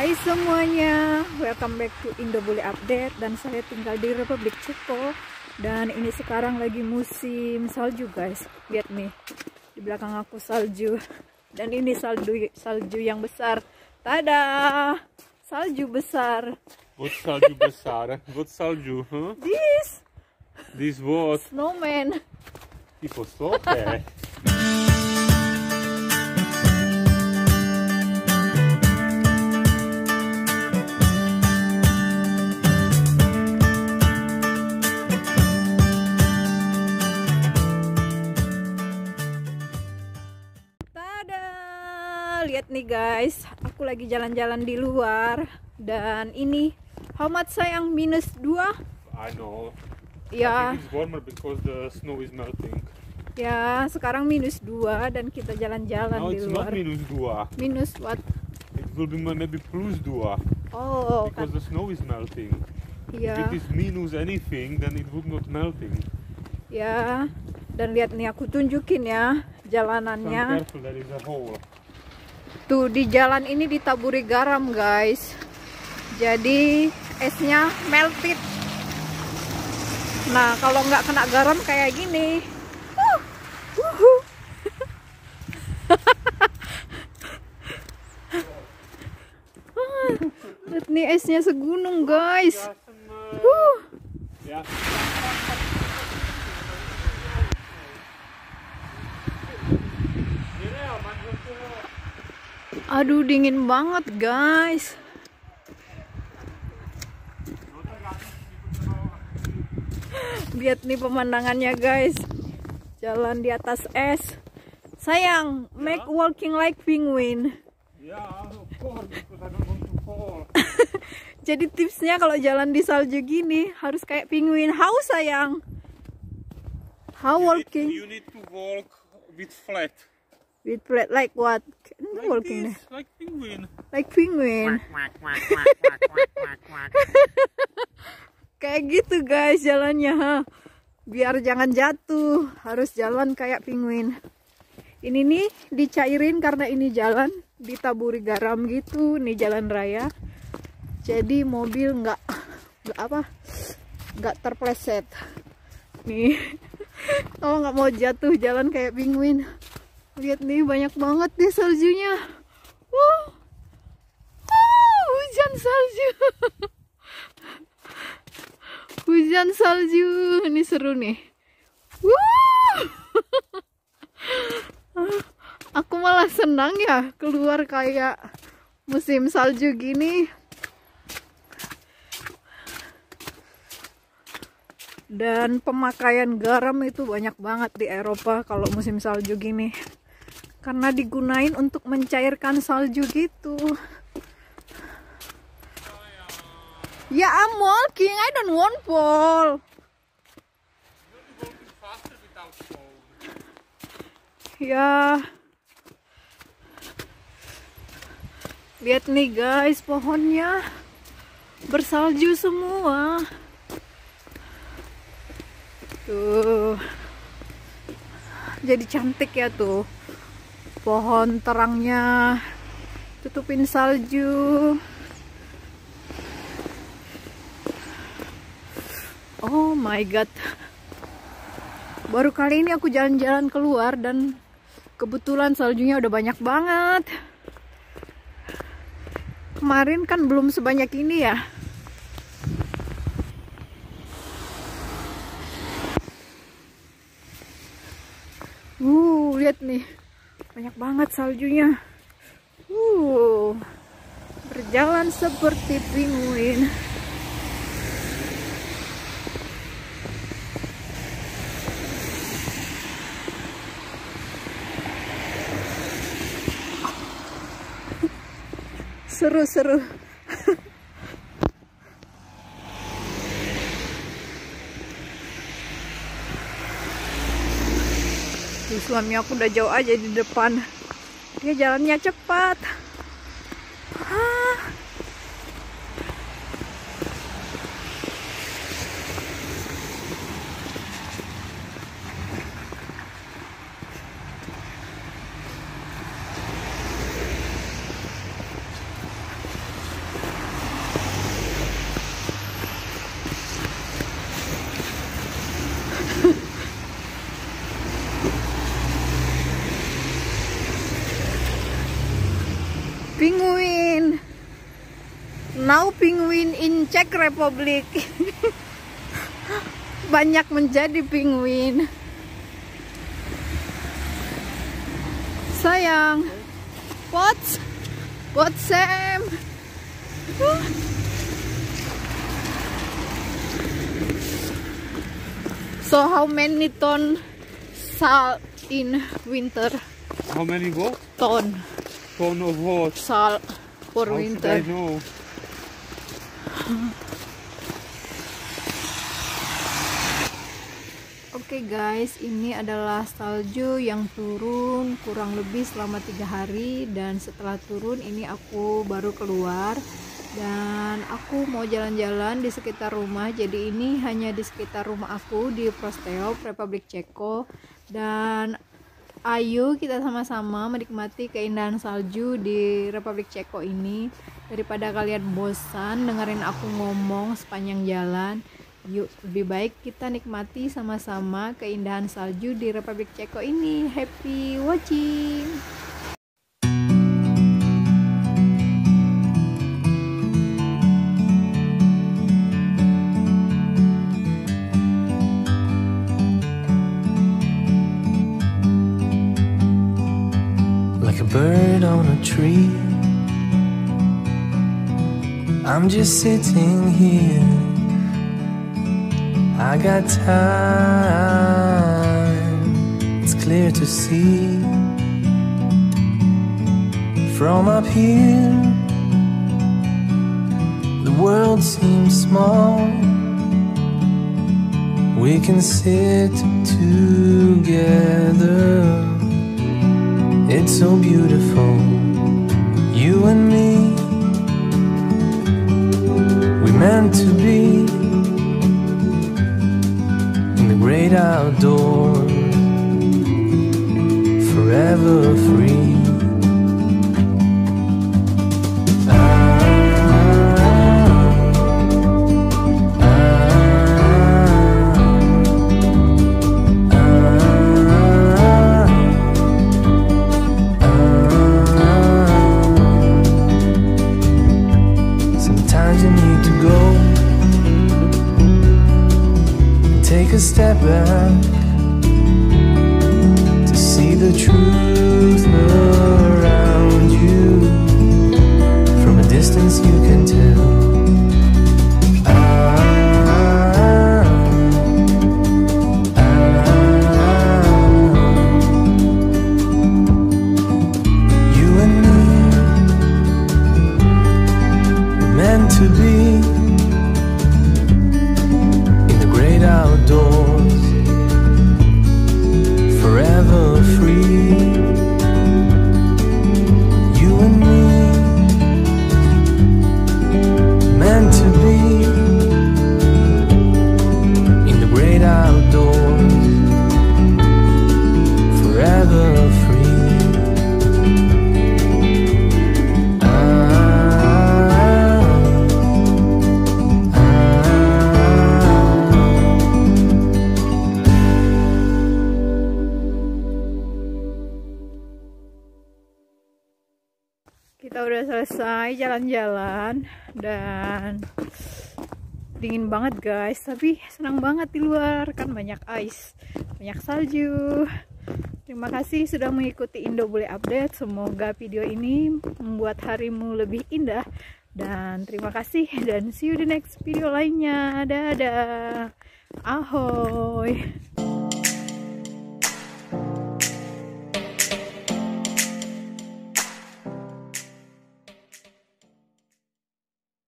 Hai semuanya, welcome back to Indobule Update. Dan saya tinggal di Republik Ceko. Dan ini sekarang lagi musim salju guys. Lihat nih, di belakang aku salju. Dan ini salju yang besar. Tada! Salju besar. What salju besar? What salju? Huh? This what? Snowman. Tipo slope. Lihat nih guys, aku lagi jalan-jalan di luar. Dan ini how much sayang? -2? I know. Ya. I think it's warmer because the snow is melting. Ya, sekarang -2 dan kita jalan-jalan No, di it's luar. not -2. Minus what? It will be maybe +2. Oh, Because the snow is melting. iya. If it is minus anything, then it would not melting. Ya. Dan lihat nih, aku tunjukin ya So jalanannya. careful, there is a hole. Tuh di jalan ini ditaburi garam guys. Jadi esnya melted. Nah kalau nggak kena garam kayak gini. Lihat nih esnya segunung guys. Yeah. Aduh dingin banget guys. Lihat nih pemandangannya guys. Jalan di atas es. Sayang, make walking like penguin. Yeah, of course, because I don't want to fall. Jadi tipsnya kalau jalan di salju gini harus kayak penguin. How sayang? How walking? You need to walk with flat. With flat like what? Like Walking this, like penguin. like penguin. Kayak gitu guys jalannya, ha. Biar jangan jatuh, harus jalan kayak penguin. Ini nih dicairin karena ini jalan ditaburi garam gitu, nih jalan raya. Jadi mobil nggak terpleset. Nih, kalau nggak mau jatuh jalan kayak penguin. Lihat nih banyak banget deh saljunya. Hujan salju. Hujan salju, ini seru nih. Aku malah senang ya keluar kayak musim salju gini. Dan pemakaian garam itu banyak banget di Eropa kalau musim salju gini. Karena digunain untuk mencairkan salju gitu. Ya, I'm walking. I don't want fall. Ya. Lihat nih guys, pohonnya bersalju semua. Tuh. Jadi cantik ya tuh. Pohon terangnya tutupin salju. Oh my god. Baru kali ini aku jalan-jalan keluar dan kebetulan saljunya udah banyak banget. Kemarin kan belum sebanyak ini ya. Lihat nih. Banyak banget saljunya. Berjalan seperti penguin. Seru-seru. Suami aku udah jauh aja di depan. Dia jalannya cepat. penguin. Now penguin in Czech Republic. Banyak menjadi penguin. Sayang. What Sam? So how many ton salt in winter? How many what? Ton Ton of what? salt for How winter. should I know? Oke guys, ini adalah salju yang turun kurang lebih selama 3 hari, dan setelah turun ini aku baru keluar dan aku mau jalan-jalan di sekitar rumah. Jadi ini hanya di sekitar rumah aku di Prostějov, Republik Ceko, dan ayo kita sama-sama menikmati keindahan salju di Republik Ceko ini. Daripada kalian bosan dengerin aku ngomong sepanjang jalan, yuk lebih baik kita nikmati sama-sama keindahan salju di Republik Ceko ini. Happy watching. Like a bird on a tree, I'm just sitting here. I got time, it's clear to see. From up here, the world seems small. We can sit together, it's so beautiful, you and me. We meant to be in the great outdoors, forever free. Sometimes you need to go and take a step back to see the truth around you. From a distance you can tell. You and me were meant to be in the great outdoors, forever free. You and me, meant to be in the great outdoors, forever free. Kita udah selesai jalan-jalan dan dingin banget guys, tapi senang banget di luar kan, banyak ice, banyak salju. Terima kasih sudah mengikuti Indo Bule Update. Semoga video ini membuat harimu lebih indah, dan terima kasih, dan see you di next video lainnya. Dadah, ahoy.